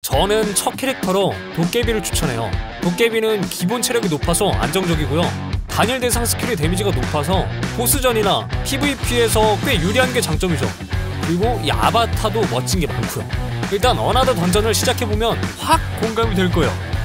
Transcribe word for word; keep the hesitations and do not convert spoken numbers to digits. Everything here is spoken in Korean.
저는 첫 캐릭터로 도깨비를 추천해요. 도깨비는 기본 체력이 높아서 안정적이고요, 단일 대상 스킬의 데미지가 높아서 보스전이나 피브이피에서 꽤 유리한 게 장점이죠. 그리고 이 아바타도 멋진 게 많고요. 일단 어나더 던전을 시작해보면 확 공감이 될 거예요.